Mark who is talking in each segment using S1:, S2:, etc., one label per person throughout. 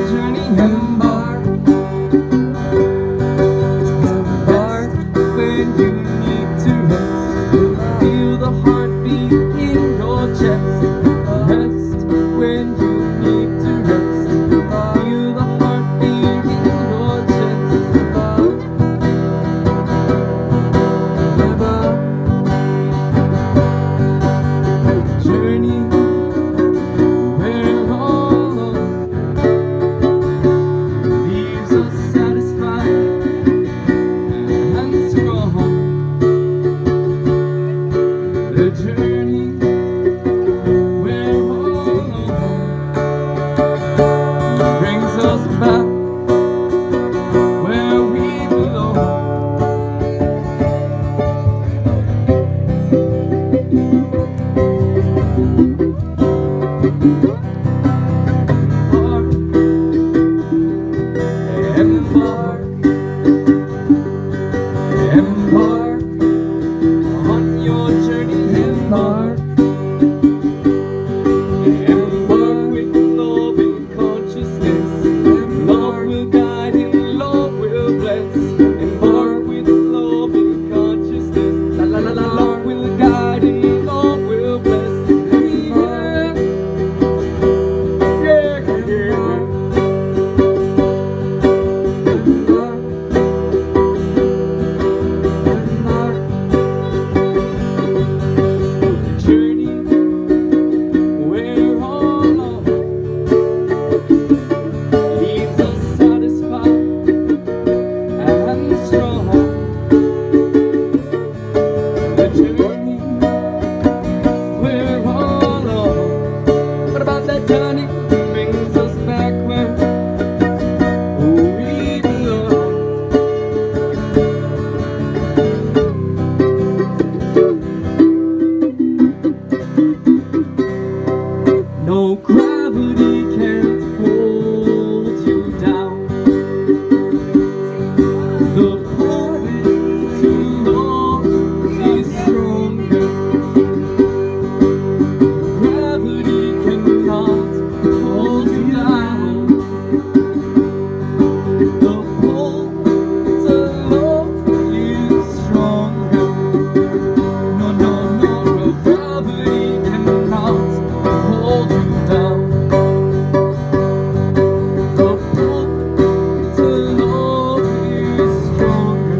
S1: journey. Embark, embark when you need to rest. Feel the heartbeat in your chest. Rest when you need to rest. Feel the heartbeat in your chest. Journey where all leaves us satisfied and strong. The journey where all brings us back where we belong. Embark, embark on your journey. Embark, embark with love and consciousness. Love will guide and love will bless. Embark with love and consciousness. La la la la, love will guide and love will bless. Yeah, yeah, yeah. Journey where all love leaves us satisfied and strong. The journey where all love, what about that journey? Brings us back where we belong. No gravity can't hold you down. The pull to love is stronger. Gravity cannot hold you down. The pull to love is stronger. No, no, no, gravity cannot hold you down. The pull to love is stronger.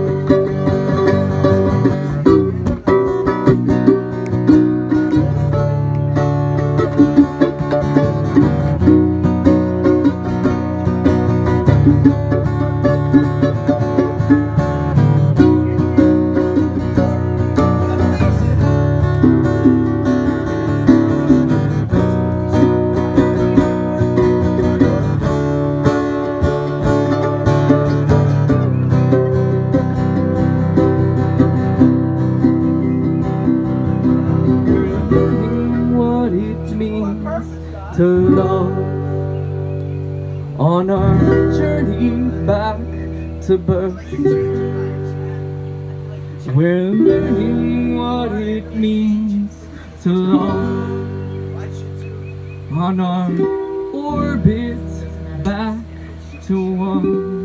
S1: Learning what it means to love on our journey back to birth. We're learning what it means to love on our orbit back to one.